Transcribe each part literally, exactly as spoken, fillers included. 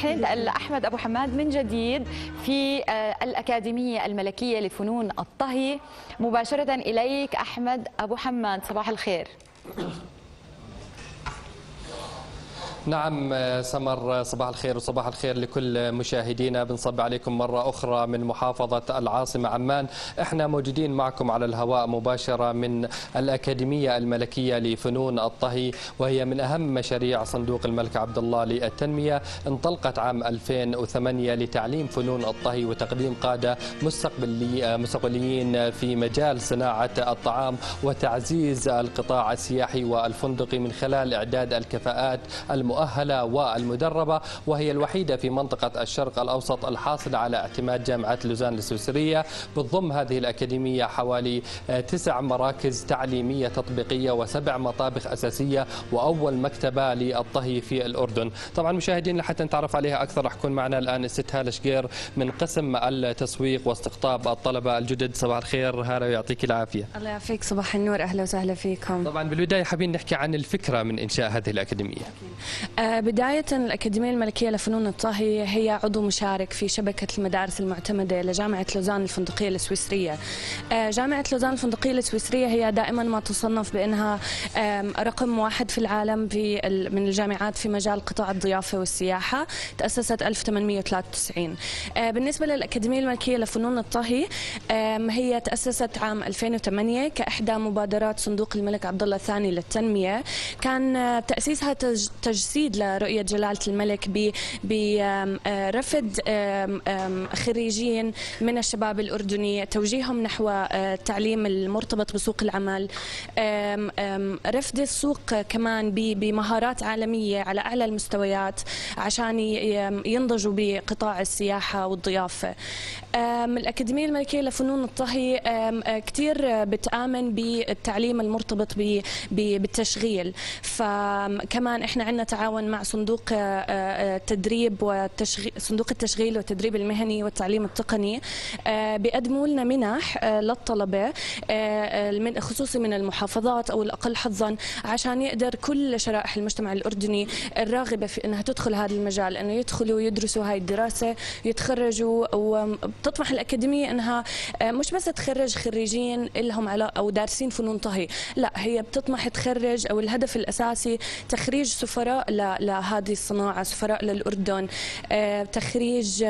ننتقل لأحمد أبو حماد من جديد في الأكاديمية الملكية لفنون الطهي. مباشرة إليك أحمد أبو حماد، صباح الخير. نعم سمر، صباح الخير وصباح الخير لكل مشاهدينا. بنصب عليكم مرة أخرى من محافظة العاصمة عمان. احنا موجودين معكم على الهواء مباشرة من الأكاديمية الملكية لفنون الطهي، وهي من أهم مشاريع صندوق الملك عبد الله للتنمية. انطلقت عام ألفين وثمانية لتعليم فنون الطهي وتقديم قادة مستقبلي مستقبليين في مجال صناعة الطعام وتعزيز القطاع السياحي والفندقي من خلال إعداد الكفاءات المؤهلة والمدربة، وهي الوحيدة في منطقة الشرق الأوسط الحاصلة على اعتماد جامعة لوزان السويسرية. بتضم هذه الأكاديمية حوالي تسع مراكز تعليمية تطبيقية وسبع مطابخ أساسية وأول مكتبة للطهي في الأردن. طبعا مشاهدين لحتى نتعرف عليها أكثر رح يكون معنا الآن الست هالة شقير من قسم التسويق واستقطاب الطلبة الجدد. صباح الخير هالة ويعطيك العافية. الله يعافيك، صباح النور، أهلا وسهلا فيكم. طبعا بالبداية حابين نحكي عن الفكرة من إنشاء هذه الأكاديمية. آه بداية الأكاديمية الملكية لفنون الطهي هي عضو مشارك في شبكة المدارس المعتمدة لجامعة لوزان الفندقية السويسرية. آه جامعة لوزان الفندقية السويسرية هي دائما ما تصنف بأنها آه رقم واحد في العالم في من الجامعات في مجال قطاع الضيافة والسياحة. تأسست ألف وثمانمئة وثلاثة وتسعين. آه بالنسبة للأكاديمية الملكية لفنون الطهي آه هي تأسست عام ألفين وثمانية كإحدى مبادرات صندوق الملك عبد الله الثاني للتنمية. كان آه تأسيسها تج تجسيد لرؤية جلالة الملك برفد خريجين من الشباب الأردني، توجيههم نحو التعليم المرتبط بسوق العمل، رفد السوق كمان بمهارات عالمية على أعلى المستويات عشان ينضجوا بقطاع السياحة والضيافة. الأكاديمية الملكية لفنون الطهي كتير بتآمن بالتعليم المرتبط بالتشغيل، فكمان احنا عندنا تعاون مع صندوق التدريب والتشغيل صندوق التشغيل والتدريب المهني والتعليم التقني. بيقدموا لنا منح للطلبة خصوصي من المحافظات او الاقل حظا عشان يقدر كل شرائح المجتمع الاردني الراغبة في انها تدخل هذا المجال انه يدخلوا ويدرسوا هاي الدراسة يتخرجوا. وبتطمح الأكاديمية انها مش بس تخرج خريجين لهم علاقة او دارسين فنون طهي، لا هي بتطمح تخرج او الهدف الاساسي تخريج سفراء لهذه الصناعة، سفراء للأردن، تخريج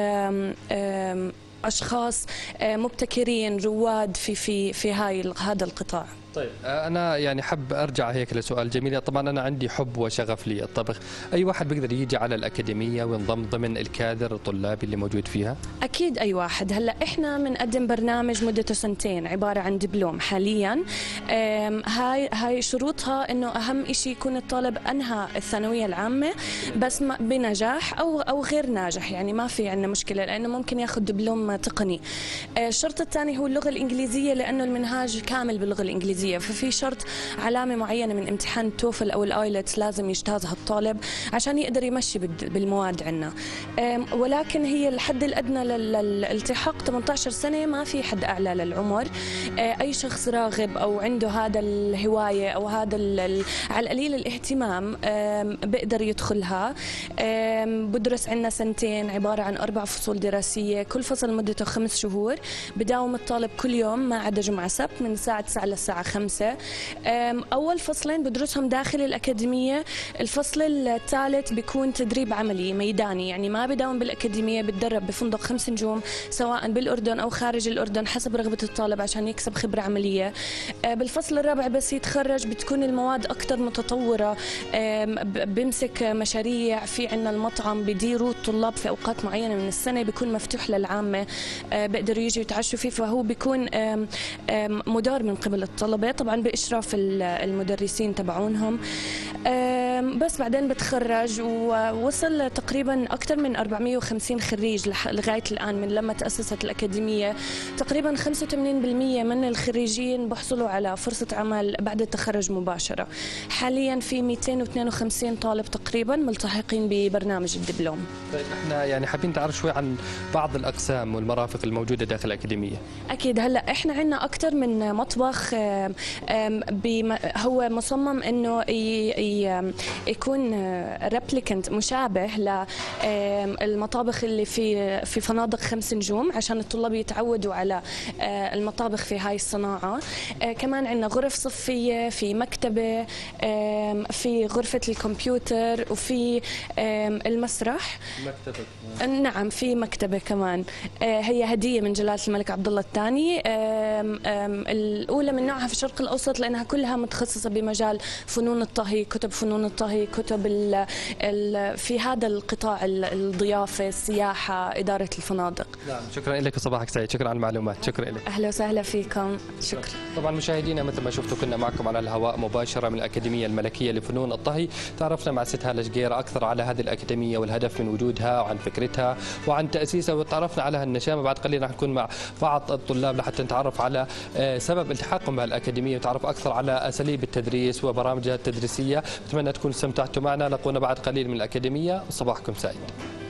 أشخاص مبتكرين رواد في في في هاي هذا القطاع. طيب أنا يعني حب أرجع هيك لسؤال جميل. طبعا أنا عندي حب وشغف للطبخ، أي واحد بيقدر يجي على الأكاديمية وينضم ضمن الكادر الطلابي اللي موجود فيها؟ أكيد أي واحد. هلا إحنا بنقدم برنامج مدته سنتين عبارة عن دبلوم حاليا. هاي هاي شروطها إنه أهم شيء يكون الطالب أنهى الثانوية العامة بس بنجاح أو أو غير ناجح، يعني ما في عندنا مشكلة لأنه ممكن ياخذ دبلوم تقني. الشرط الثاني هو اللغة الإنجليزية لأنه المنهاج كامل باللغة الإنجليزية، ففي شرط علامة معينة من امتحان التوفل أو الآيلتس لازم يجتازها الطالب عشان يقدر يمشي بالمواد عندنا. ولكن هي الحد الأدنى للالتحاق ثمانية عشر سنة، ما في حد أعلى للعمر. أي شخص راغب أو عنده هذا الهواية أو هذا على القليل الاهتمام بقدر يدخلها. بدرس عندنا سنتين عبارة عن أربع فصول دراسية، كل فصل مدته خمس شهور. بداوم الطالب كل يوم ما عدا جمعة سبت من الساعة تسعة للساعة خمسة. أول فصلين بدرسهم داخل الأكاديمية، الفصل الثالث بيكون تدريب عملي ميداني، يعني ما بداوم بالأكاديمية، بتدرب بفندق خمس نجوم سواء بالأردن أو خارج الأردن حسب رغبة الطالب عشان يكسب خبرة عملية. بالفصل الرابع بس يتخرج بتكون المواد أكثر متطورة، بمسك مشاريع في عنا المطعم بديروا الطلاب في أوقات معينة من السنة بيكون مفتوح للعامة بقدروا يجوا يتعشوا فيه، فهو بيكون مدار من قبل الطلبة طبعا بإشراف المدرسين تبعونهم. بس بعدين بتخرج، ووصل تقريبا أكثر من أربعمئة وخمسين خريج لغاية الآن من لما تأسست الأكاديمية. تقريبا خمسة وثمانين بالمئة من الخريجين بحصلوا على فرصة عمل بعد التخرج مباشرة. حاليا في مئتين واثنين وخمسين طالب تقريبا ملتحقين ببرنامج الدبلوم. طيب احنا يعني حابين نتعرف شوي عن بعض الأقسام والمرافق الموجودة داخل الأكاديمية. أكيد. هلا احنا عندنا أكثر من مطبخ هو مصمم انه يكون ريبليكنت مشابه للمطابخ اللي في في فنادق خمس نجوم، عشان الطلاب يتعودوا على المطابخ في هاي الصناعة. كمان عندنا غرف صفية، في مكتبة، في غرفة الكمبيوتر، وفي المسرح. مكتبة. نعم في مكتبة كمان، هي هدية من جلالة الملك عبد الله الثاني، الأولى من نوعها في الشرق الأوسط، لأنها كلها متخصصة بمجال فنون الطهي، كتب فنون الطهي، كتب ال ال في هذا القطاع، الضيافة، السياحة، إدارة الفنادق. نعم شكرا لك وصباحك سعيد، شكرا على المعلومات. شكرا لك. أهلا وسهلا فيكم. شكرا. طبعا مشاهدينا مثل ما شفتوا كنا معكم على الهواء مباشرة من الأكاديمية الملكية لفنون الطهي، تعرفنا مع ست هالة شقيرة أكثر على هذه الأكاديمية والهدف من وجودها وعن فكرتها وعن تأسيسها، وتعرفنا على هالنشامة. بعد قليل راح نكون مع بعض الطلاب لحتى نتعرف على سبب التحاقهم بهالأكاديمية وتعرف أكثر على أساليب التدريس وبرامجها التدريسية. أتمنى تكونوا استمتعتوا معنا. لقونا بعد قليل من الأكاديمية وصباحكم سعيد.